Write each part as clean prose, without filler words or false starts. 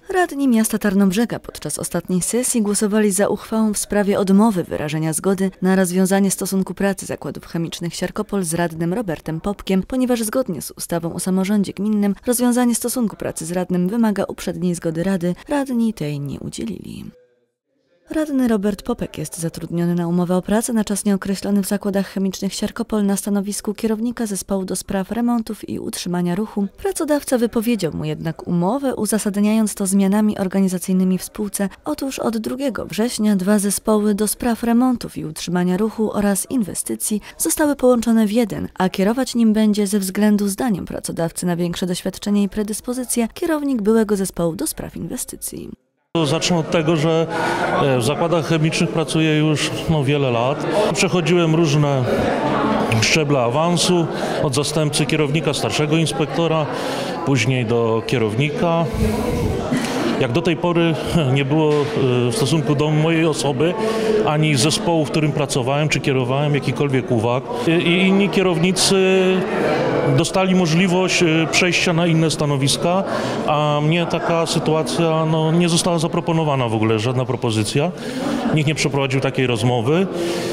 Radni miasta Tarnobrzega podczas ostatniej sesji głosowali za uchwałą w sprawie odmowy wyrażenia zgody na rozwiązanie stosunku pracy Zakładów Chemicznych Siarkopol z radnym Robertem Popkiem, ponieważ zgodnie z ustawą o samorządzie gminnym rozwiązanie stosunku pracy z radnym wymaga uprzedniej zgody rady. Radni tej nie udzielili. Radny Robert Popek jest zatrudniony na umowę o pracę na czas nieokreślony w Zakładach Chemicznych Siarkopol na stanowisku kierownika zespołu do spraw remontów i utrzymania ruchu. Pracodawca wypowiedział mu jednak umowę, uzasadniając to zmianami organizacyjnymi w spółce. Otóż od 2 września 2 zespoły do spraw remontów i utrzymania ruchu oraz inwestycji zostały połączone w jeden, a kierować nim będzie ze względu, zdaniem pracodawcy, na większe doświadczenie i predyspozycje kierownik byłego zespołu do spraw inwestycji. Zacznę od tego, że w zakładach chemicznych pracuję już wiele lat. Przechodziłem różne szczeble awansu, od zastępcy kierownika, starszego inspektora, później do kierownika. Jak do tej pory nie było w stosunku do mojej osoby ani zespołu, w którym pracowałem czy kierowałem, jakichkolwiek uwag. I inni kierownicy dostali możliwość przejścia na inne stanowiska, a mnie taka sytuacja nie została zaproponowana w ogóle, żadna propozycja. Nikt nie przeprowadził takiej rozmowy.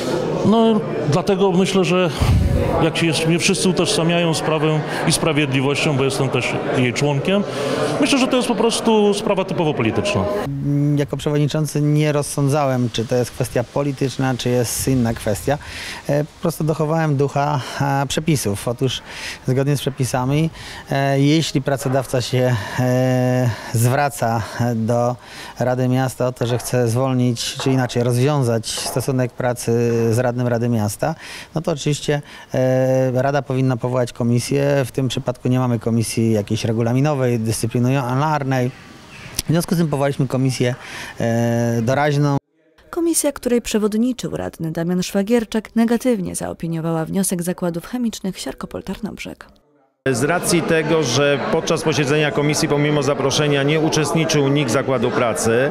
Dlatego myślę, że jak się wszyscy utożsamiają z Prawem i Sprawiedliwością, bo jestem też jej członkiem, myślę, że to jest po prostu sprawa typowo polityczna. Jako przewodniczący nie rozsądzałem, czy to jest kwestia polityczna, czy jest inna kwestia. Po prostu dochowałem ducha przepisów. Otóż zgodnie z przepisami, jeśli pracodawca się zwraca do Rady Miasta o to, że chce zwolnić, czy inaczej rozwiązać stosunek pracy z radnym Rady Miasta, no to oczywiście Rada powinna powołać komisję. W tym przypadku nie mamy komisji jakiejś regulaminowej, dyscyplinarnej. W związku z tym powołaliśmy komisję doraźną. Komisja, której przewodniczył radny Damian Szwagierczak, negatywnie zaopiniowała wniosek Zakładów Chemicznych Siarkopol-Tarnobrzeg. Z racji tego, że podczas posiedzenia komisji pomimo zaproszenia nie uczestniczył nikt zakładu pracy,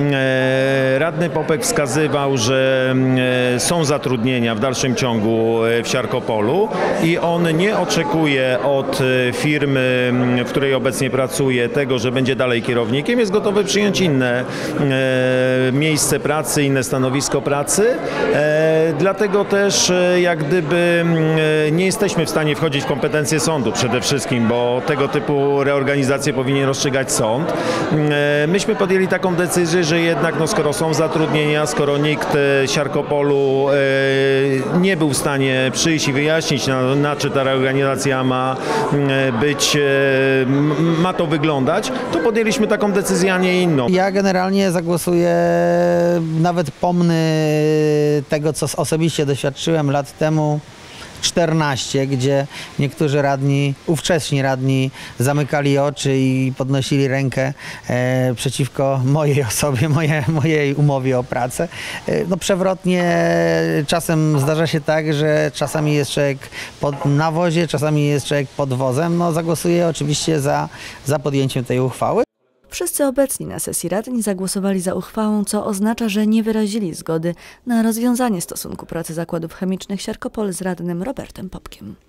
radny Popek wskazywał, że są zatrudnienia w dalszym ciągu w Siarkopolu i on nie oczekuje od firmy, w której obecnie pracuje, tego, że będzie dalej kierownikiem, jest gotowy przyjąć inne miejsce pracy, inne stanowisko pracy. Dlatego też jak gdyby nie jesteśmy w stanie wchodzić w kompetencje sądu przede wszystkim, bo tego typu reorganizację powinien rozstrzygać sąd. Myśmy podjęli taką decyzję, że jednak skoro są zatrudnienia, skoro nikt Siarkopolu nie był w stanie przyjść i wyjaśnić, na czym ta reorganizacja ma to wyglądać, to podjęliśmy taką decyzję, a nie inną. Ja generalnie zagłosuję, nawet pomny tego, co osobiście doświadczyłem lat temu, 14, gdzie niektórzy radni, ówcześni radni zamykali oczy i podnosili rękę przeciwko mojej osobie, mojej umowie o pracę. Przewrotnie czasem zdarza się tak, że czasami jest człowiek na wozie, czasami jest człowiek pod wozem. Zagłosuję oczywiście za podjęciem tej uchwały. Wszyscy obecni na sesji radni zagłosowali za uchwałą, co oznacza, że nie wyrazili zgody na rozwiązanie stosunku pracy Zakładów Chemicznych Siarkopol z radnym Robertem Popkiem.